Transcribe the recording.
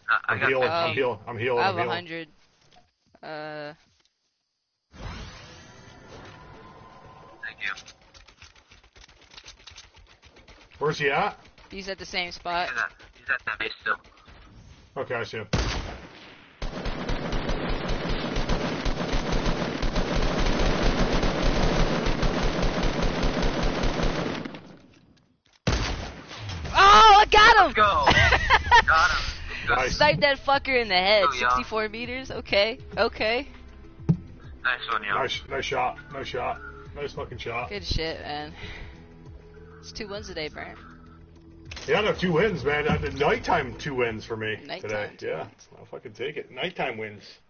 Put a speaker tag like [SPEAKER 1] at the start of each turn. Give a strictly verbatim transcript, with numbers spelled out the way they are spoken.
[SPEAKER 1] Uh, I
[SPEAKER 2] I'm
[SPEAKER 1] got
[SPEAKER 2] healing,
[SPEAKER 3] um,
[SPEAKER 2] I'm healing, I'm healing,
[SPEAKER 3] I
[SPEAKER 2] I'm
[SPEAKER 3] have a
[SPEAKER 2] healing.
[SPEAKER 3] hundred. Uh,
[SPEAKER 1] Thank you.
[SPEAKER 2] Where's he at?
[SPEAKER 3] he's at the same spot.
[SPEAKER 1] He's at, he's at that base still.
[SPEAKER 2] Okay, I see him.
[SPEAKER 3] Oh, I got him!
[SPEAKER 1] Let's go. Got him.
[SPEAKER 2] Nice.
[SPEAKER 3] Sniped that fucker in the head.
[SPEAKER 1] Oh, yeah.
[SPEAKER 3] sixty-four meters. Okay, okay.
[SPEAKER 1] Nice one, yo.
[SPEAKER 2] Nice, nice shot, nice shot. Nice fucking shot.
[SPEAKER 3] Good shit, man. It's two wins today, Brent.
[SPEAKER 2] Yeah, no, two wins, man. Uh, the nighttime two wins for me
[SPEAKER 3] Nighttime
[SPEAKER 2] today.
[SPEAKER 3] two
[SPEAKER 2] Yeah,
[SPEAKER 3] wins.
[SPEAKER 2] I'll fucking take it. Nighttime wins.